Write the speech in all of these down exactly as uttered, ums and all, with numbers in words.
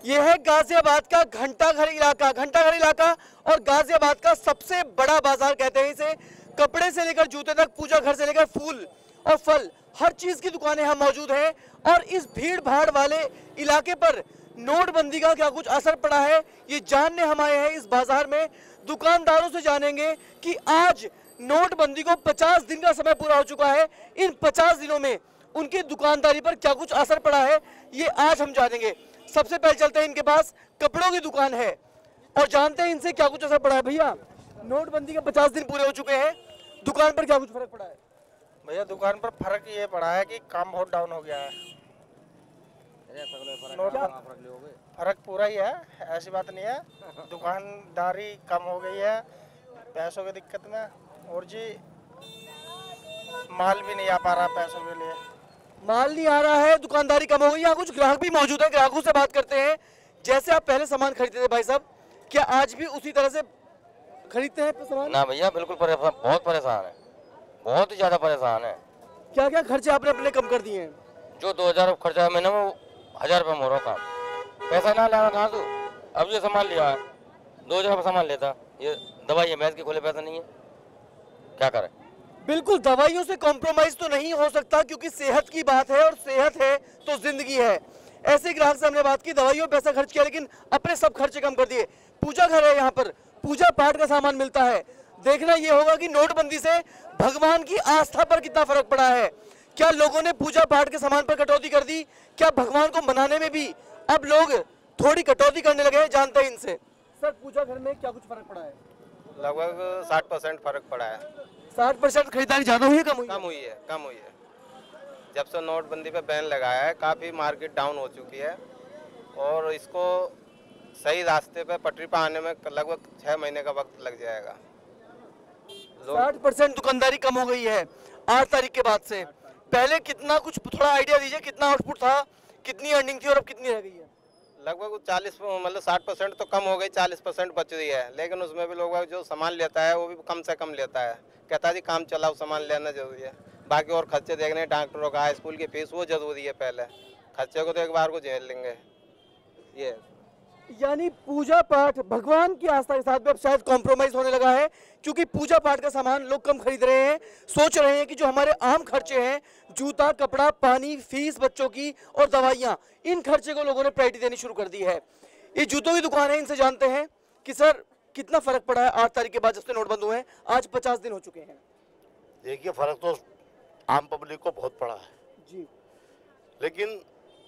ये है गाजियाबाद का घंटाघर इलाका। घंटाघर इलाका और गाजियाबाद का सबसे बड़ा बाजार कहते हैं इसे। कपड़े से लेकर जूते तक, पूजा घर से लेकर फूल और फल, हर चीज की दुकानें यहाँ मौजूद हैं। और इस भीड़ भाड़ वाले इलाके पर नोटबंदी का क्या कुछ असर पड़ा है, ये जानने हम आए हैं इस बाजार में। दुकानदारों से जानेंगे कि आज नोटबंदी को पचास दिन का समय पूरा हो चुका है, इन पचास दिनों में उनकी दुकानदारी पर क्या कुछ असर पड़ा है, ये आज हम जानेंगे। सबसे पहले चलते हैं इनके पास, कपड़ों की दुकान है और जानते हैं इनसे क्या कुछ असर पड़ा है। भैया, नोटबंदी के पचास दिन पूरे हो चुके हैं, दुकान पर क्या कुछ फर्क पड़ा है? भैया दुकान पर फर्क ये पड़ा है कि काम बहुत डाउन हो गया है। फर्क पूरा ही है, ऐसी बात नहीं है। दुकानदारी कम हो गई है पैसों की दिक्कत में, और जी माल भी नहीं आ पा रहा पैसों के लिए। माल नहीं आ रहा है, दुकानदारी कम हो गई। यहाँ कुछ ग्राहक भी मौजूद है, ग्राहकों से बात करते हैं। जैसे आप पहले सामान खरीदते थे भाई साहब, क्या आज भी उसी तरह से खरीदते हैं सामान? ना भैया, बिल्कुल परेशान, बहुत परेशान है, बहुत ही ज्यादा परेशान है। क्या क्या खर्चे आपने अपने कम कर दिए हैं? जो दो हजार खर्चा है महीने में, हजार रुपये मोरो का पैसा ना लगा कहाँ तू। अब ये सामान लिया है, दो हजार सामान लेता, ये दवाई है, मैच के खोले पैसा नहीं है, क्या करे। बिल्कुल, दवाइयों से कॉम्प्रोमाइज तो नहीं हो सकता, क्योंकि सेहत की बात है और सेहत है तो जिंदगी है। ऐसे ग्राहक से हमने बात की, दवाइयों पैसा खर्च किया लेकिन अपने सब खर्चे कम कर दिए। पूजा घर है, यहाँ पर पूजा पाठ का सामान मिलता है। देखना ये होगा कि नोटबंदी से भगवान की आस्था पर कितना फर्क पड़ा है। क्या लोगों ने पूजा पाठ के सामान पर कटौती कर दी? क्या भगवान को मनाने में भी अब लोग थोड़ी कटौती करने लगे हैं? जानते हैं इनसे। सर, पूजा घर में क्या कुछ फर्क पड़ा है? लगभग साठ परसेंट फर्क पड़ा है। साठ परसेंट खरीदारी ज्यादा हुई है, कम हुई? कम हुई है, कम हुई है। जब से नोटबंदी पे बैन लगाया है, काफ़ी मार्केट डाउन हो चुकी है, और इसको सही रास्ते पे पटरी पर आने में लगभग छः महीने का वक्त लग जाएगा। साठ परसेंट दुकानदारी कम हो गई है आठ तारीख के बाद से। पहले कितना, कुछ थोड़ा आइडिया दीजिए, कितना आउटपुट था, कितनी अर्निंग थी और अब कितनी रह गई है? लगभग चालीस मतलब साठ परसेंट तो कम हो गई, चालीस परसेंट बच रही है। लेकिन उसमें भी लोग जो सामान लेता है वो भी कम से कम लेता है, कहता है जी काम चलाओ, सामान लेना जरूरी है। बाकी और खर्चे देखने, डॉक्टरों का, स्कूल की फीस, वो जरूरी है। पहले खर्चे को तो एक बार को झेल लेंगे। ये यानी पूजा पाठ, भगवान की आस्था के साथ भी अब शायद कॉम्प्रोमाइज होने लगा है, क्योंकि पूजा पाठ का सामान लोग कम खरीद रहे हैं। सोच रहे हैं कि जो हमारे आम खर्चे हैं, जूता, कपड़ा, पानी, फीस बच्चों की और दवाइयाँ, इन खर्चे को लोगों ने प्रायोरिटी देनी शुरू कर दी है। ये जूतों की दुकान है, इनसे जानते हैं कि सर कितना फर्क पड़ा है आठ तारीख के बाद जब से नोट बंद हुए हैं, आज पचास दिन हो चुके हैं। देखिए, फर्क तो आम पब्लिक को बहुत पड़ा है जी, लेकिन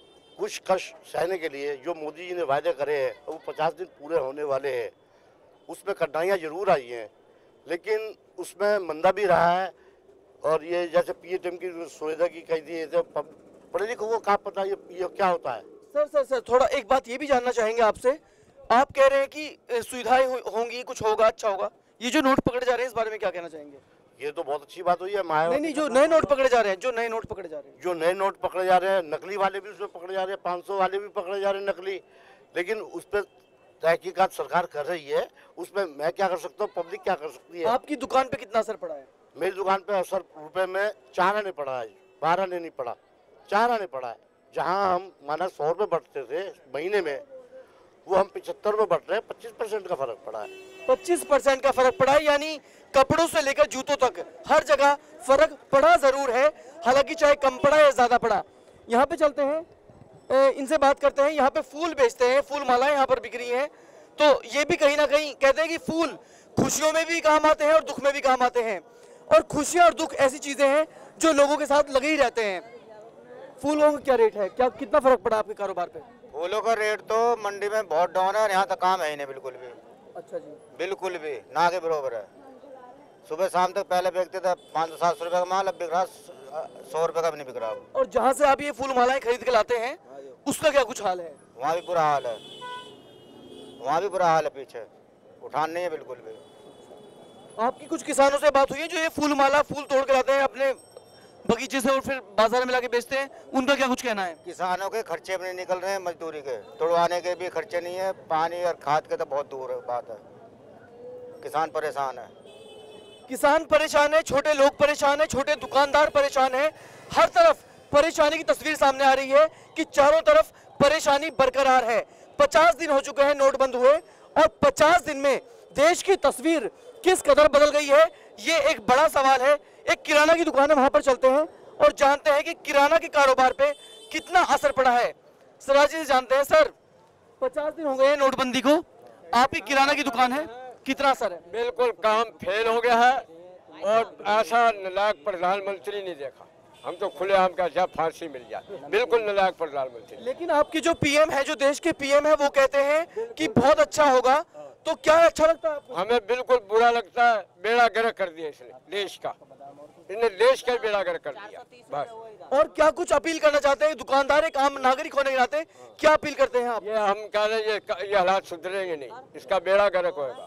कुछ कष्ट सहने के लिए जो मोदी जी ने वायदे करे हैं, वो पचास दिन पूरे होने वाले हैं। उसमें कठिनाइयाँ जरूर आई हैं, लेकिन उसमें मंदा भी रहा है। और ये जैसे पीएटीएम की सुविधा की कही थी, तो पढ़े लिखों को क्या पता ये, ये क्या होता है। सर सर सर थोड़ा एक बात ये भी जानना चाहेंगे आपसे। आप कह रहे हैं कि सुविधाएं होंगी, कुछ होगा, अच्छा होगा। ये जो नोट पकड़े जा रहे हैं, इस बारे में क्या कहना चाहेंगे? ये तो बहुत अच्छी बात हुई है। नहीं नहीं, जो नए नोट पकड़े जा रहे हैं, जो नए नोट पकड़े जा रहे हैं जो नए नोट पकड़े जा रहे हैं, नकली वाले भी उसमें पकड़े जा रहे हैं, पाँच सौ वाले भी पकड़े जा रहे हैं नकली। लेकिन उस पर तहकीकात सरकार कर रही है, उसमें मैं क्या कर सकता हूँ, पब्लिक क्या कर सकती है। आपकी दुकान पे कितना असर पड़ा है? मेरी दुकान पे असर रुपए में चार आने पड़ा है, बारह आने नहीं पड़ा, चार आने पड़ा है। जहाँ हम माना सौ रुपये बढ़ते थे महीने में, वो हम पिछहत्तर रुपये बढ़ रहे हैं, पच्चीस परसेंट का फर्क पड़ा है। पच्चीस परसेंट का फर्क पड़ा है, यानी कपड़ों से लेकर जूतों तक हर जगह फर्क पड़ा जरूर है, हालांकि चाहे कम पड़ा या ज्यादा पड़ा। यहाँ पे चलते हैं, इनसे बात करते हैं। यहाँ पे फूल बेचते हैं, फूल मालाएं यहाँ पर बिक रही हैं। तो ये भी कहीं ना कहीं कहते हैं कि फूल खुशियों में भी काम आते हैं और दुख में भी काम आते हैं, और खुशियाँ और दुख ऐसी चीजें हैं जो लोगों के साथ लगे ही रहते हैं। फूलों का क्या रेट है, क्या कितना फर्क पड़ा आपके कारोबार पे? फूलों का रेट तो मंडी में बहुत डाउन है, और यहाँ तक काम है ही नहीं बिल्कुल भी। अच्छा जी, बिल्कुल भी ना के बराबर है। सुबह शाम तक पहले बेचते थे पाँच सौ सात सौ रुपये का माल, अब बिक रहा सौ रुपये का भी नहीं बिक रहा। और जहाँ से आप ये फूल मालाएं खरीद के लाते हैं, उसका क्या कुछ हाल है? वहाँ भी बुरा हाल है, वहाँ भी बुरा हाल है, पीछे उठान नहीं है बिल्कुल भी। आपकी कुछ किसानों से बात हुई है जो ये फूल माला फूल तोड़ के लाते हैं अपने बगीचे से और फिर बाजार में लाके बेचते हैं, उनका क्या कुछ कहना है? किसानों के खर्चे भी नहीं निकल रहे हैं, मजदूरी के, तोड़वाने के भी खर्चे नहीं है, पानी और खाद के तो बहुत दूर है बात है। किसान परेशान है, किसान परेशान है, छोटे लोग परेशान है, छोटे दुकानदार परेशान है। हर तरफ परेशानी की तस्वीर सामने आ रही है कि चारों तरफ परेशानी बरकरार है। पचास दिन हो चुके हैं नोट बंद हुए और पचास दिन में देश की तस्वीर किस कदर बदल गई है, ये एक बड़ा सवाल है। एक किराना की दुकान है, वहां पर चलते हैं और जानते हैं कि किराना के कारोबार पे कितना असर पड़ा है। सराज जी से जानते हैं। सर, पचास दिन हो गए हैं नोटबंदी को, आपकी किराना की दुकान है, कितना असर है? बिल्कुल काम फेल हो गया है और ऐसा नालायक प्रधानमंत्री नहीं देखा। हम तो खुले आम का जब फांसी मिल जाए, बिल्कुल नालायक प्रधानमंत्री। लेकिन आपकी जो पीएम है, जो देश के पीएम है, वो कहते हैं कि बहुत अच्छा होगा, तो क्या अच्छा लगता है आपको? हमें बिल्कुल बुरा लगता है। बेड़ा गर्क कर दिया इसने देश का, इन्हें देश का बेड़ा गर्क कर दिया बस। और क्या कुछ अपील करना चाहते हैं? दुकानदार एक आम नागरिक होने के नाते क्या अपील करते हैं आप? ये हम कह रहे हैं ये, ये हालात सुधरेंगे नहीं, इसका बेड़ा गर्क होगा।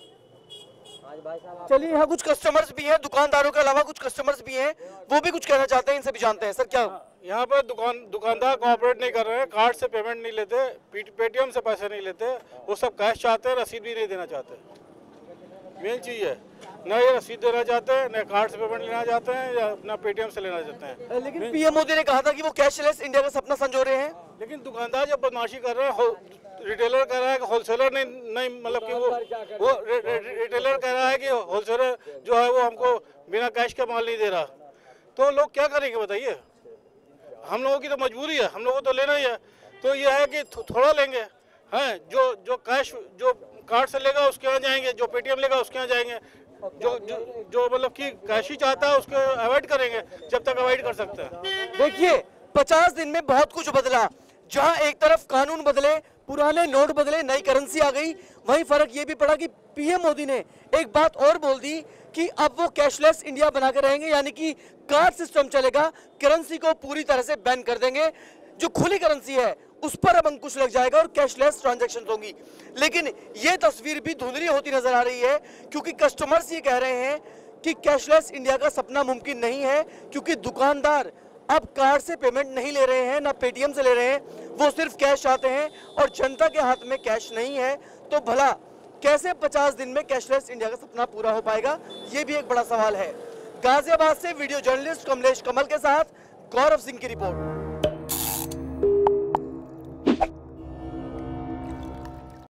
चलिए, यहाँ कुछ कस्टमर्स भी हैं, दुकानदारों के अलावा कुछ कस्टमर्स भी हैं, वो भी कुछ कहना चाहते हैं, इनसे भी जानते हैं। सर, क्या यहाँ पर दुकान दुकानदार कोऑपरेट नहीं कर रहे हैं, कार्ड से पेमेंट नहीं लेते, पेटीएम से पैसे नहीं लेते, वो सब कैश चाहते हैं, रसीद भी नहीं देना चाहते। मेन चीज़ है, न ये रसीद देना चाहते हैं, न कार्ड से पेमेंट लेना चाहते हैं, या अपना पेटीएम से लेना चाहते हैं। लेकिन पीएम मोदी ने कहा था कि वो कैशलेस इंडिया का सपना संजो रहे हैं। लेकिन दुकानदार जब बदमाशी कर रहे हैं, रिटेलर कह रहा है कि होलसेलर नहीं नहीं मतलब कि वो वो रे, रे, रिटेलर कह रहा है कि होलसेलर जो है वो हमको बिना कैश के माल नहीं दे रहा, तो लोग क्या करेंगे बताइए? हम लोगों की तो मजबूरी है, हम लोगों को तो लेना ही है। तो ये है कि थो, थोड़ा लेंगे, हैं जो जो कैश जो कार्ड से लेगा उसके यहाँ जाएंगे, जो पेटीएम लेगा उसके यहाँ जाएंगे, जो जो, जो मतलब कि कैश ही चाहता है उसको अवॉइड करेंगे जब तक अवॉइड कर सकते हैं। देखिए, पचास दिन में बहुत कुछ बदला। जहां एक तरफ कानून बदले, पुराने नोट बदले, नई करेंसी आ गई, वहीं फर्क ये भी पड़ा कि पीएम मोदी ने एक बात और बोल दी कि अब वो कैशलेस इंडिया बना के रहेंगे, यानी कि कार्ड सिस्टम चलेगा, करेंसी को पूरी तरह से बैन कर देंगे। जो खुली करेंसी है उस पर अब अंकुश लग जाएगा और कैशलेस ट्रांजैक्शन होंगी। लेकिन ये तस्वीर भी धुंधली होती नजर आ रही है, क्योंकि कस्टमर्स ये कह रहे हैं कि कैशलेस इंडिया का सपना मुमकिन नहीं है, क्योंकि दुकानदार अब कार्ड से पेमेंट नहीं ले रहे हैं, ना पेटीएम से ले रहे हैं, वो सिर्फ कैश चाहते हैं और जनता के हाथ में कैश नहीं है। तो भला कैसे पचास दिन में कैशलेस इंडिया का सपना पूरा हो पाएगा, ये भी एक बड़ा सवाल है। गाजियाबाद से वीडियो जर्नलिस्ट कमलेश कमल के साथ गौरव सिंह की रिपोर्ट।